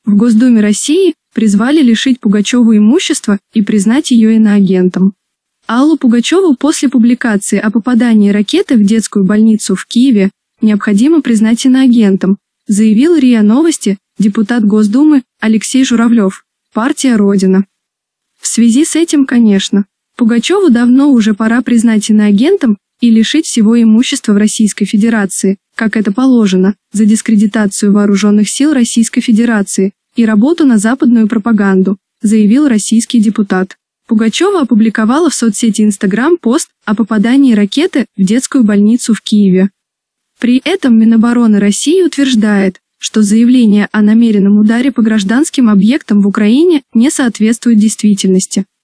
В Госдуме России призвали лишить Пугачеву имущества и признать ее иноагентом. Аллу Пугачеву после публикации о попадании ракеты в детскую больницу в Киеве необходимо признать иноагентом, заявил РИА Новости депутат Госдумы Алексей Журавлев, партия «Родина». В связи с этим, конечно, Пугачеву давно уже пора признать иноагентом и лишить всего имущества в Российской Федерации, как это положено, за дискредитацию вооруженных сил Российской Федерации и работу на западную пропаганду, заявил российский депутат. Пугачева опубликовала в соцсети Instagram пост о попадании ракеты в детскую больницу в Киеве. При этом Минобороны России утверждает, что заявление о намеренном ударе по гражданским объектам в Украине не соответствует действительности.